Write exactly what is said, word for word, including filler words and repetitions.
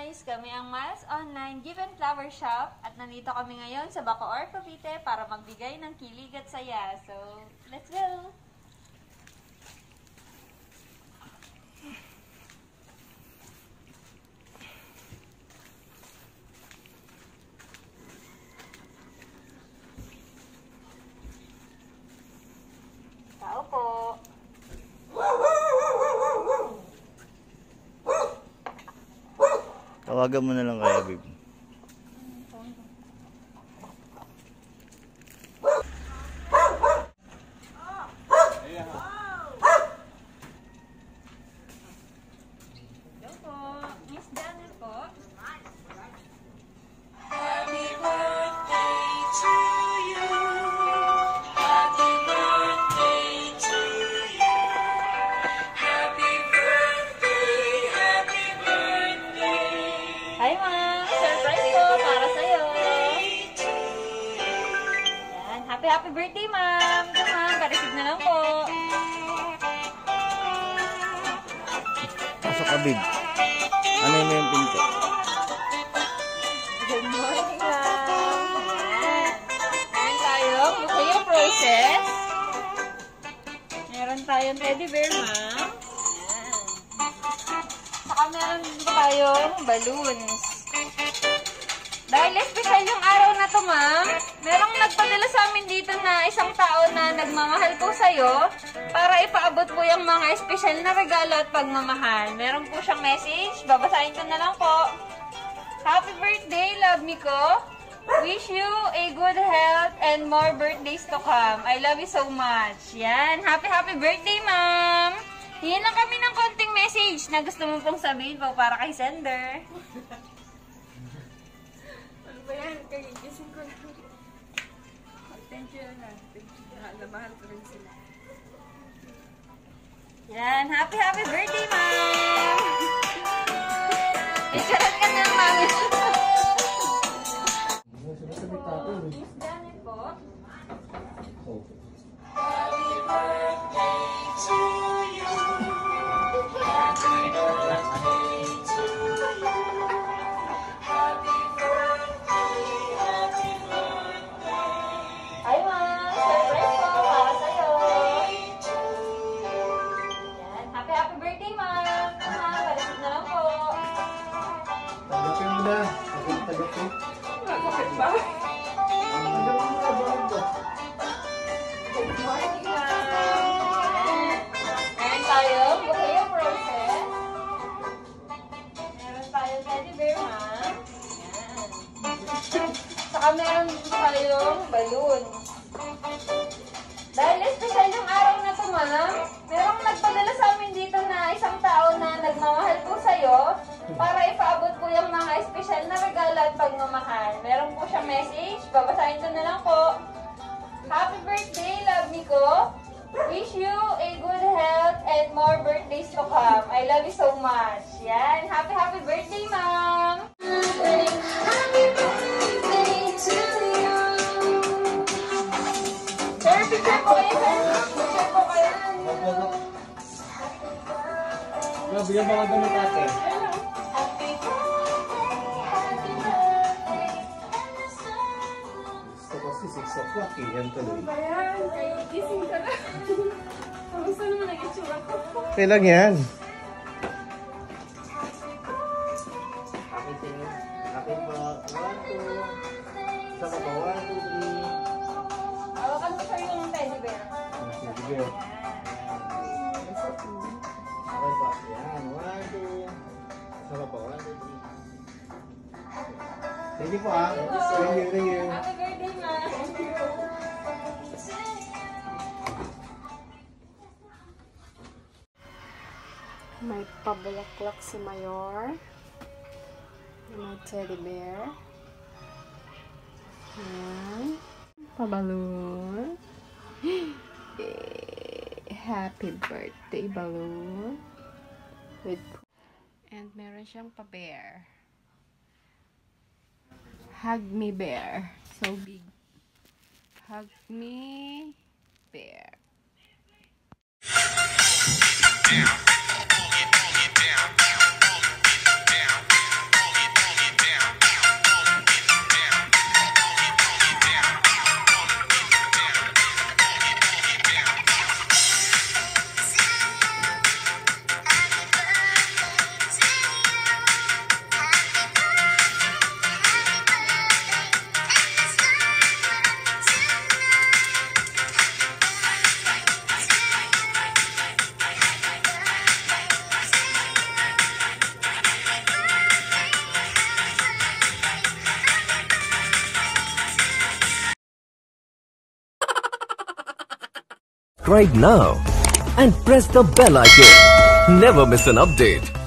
guys! Kami ang Miles Online Given Flower Shop at nandito kami ngayon sa Bacoor, Cavite para magbigay ng kilig at saya. So, let's go! Tao po! Tawagan mo na lang kaya, babe. Hello po. Miss Daniel po. Happy birthday to you. Happy birthday to you. Happy birthday, happy birthday. Hi ma'am! Surprise po para sa'yo! Yan. Happy happy birthday ma'am! Ito ma'am, pareceive na lang po. Pasok ka, babe. Ano mo yung pinto? Good morning ma'am! Yan. Meron tayong bouquet process. Meron tayong teddy bear ma'am. Yan. Saka meron din tayong balloons. Dahil special yung araw na to, ma'am, merong nagpadala sa amin dito na isang tao na nagmamahal po sa'yo para ipaabot po yung mga special na regalo at pagmamahal. Meron po siyang message. Babasahin ko na lang po. Happy birthday, love me ko. Wish you a good health and more birthdays to come. I love you so much. Yan. Happy, happy birthday, ma'am. Hiyan lang kami ng konting message na gusto mo pong sabihin po para kay sender. Ano ba yan? Kagigising ko lang. Thank you na. Thank you. Mahal na mahal ko rin sila. Yan. Happy, happy birthday, ma'am! Picturean ka na, mami. Miss Janet po. Happy birthday to you. Happy birthday to you. Happy birthday, happy birthday. Hi, ma'am. Surprise po para sa'yo. Yan. Happy, happy birthday, ma'am. Ma'am, pareceive na lang po. Tanggapin mo na. Tanggapin. Bakit ba? Tanggapin mo na. Bakit ba? Good morning, ma'am. Meron tayong bouquet process. Meron tayong teddy bear, ma'am. Yan. Saka meron tayong balloon. Dahil special yung araw na to, ma'am, merong nagpadala sa amin dito na isang tao na nagmamahal po sa'yo para ipaabot po yung mga special na regalo at pagmamahal. Meron po siyang message. Babasahin ko na lang po. Happy birthday, love me ko. Wish you a good health and more birthdays to come. I love you so much. Yan. Happy, happy birthday, ma'am. Happy birthday to you. Sir, picture po kayo, sir. Picture po kayo. Grabe yung mga gamit ate. Happy birthday, happy birthday. Gusto ko si six o'clock eh. Yan tuloy. Ayan, kagigising ka na. Kamusta naman ang itsura ko? Kailan yan? Akin tingin. Akin pa. One, two. Saka pa. One, two, three. Hawakan mo, sir, yung teddy bear. Sige. Akin pa. Yan. One, two. Saka pa. One, two, three. Thank you po ah. Thank you, thank you. Happy birthday, ma'am. May pabulaklak si Mayor. May teddy bear. Ayan. Paballoon. Eh, happy birthday balloon. With and meron siyang pa-bear. Hug me bear. So big. Hug me bear. Down, pull it, pull it down, down, pull it down, pull it subscribe now and press the bell icon. Never miss an update.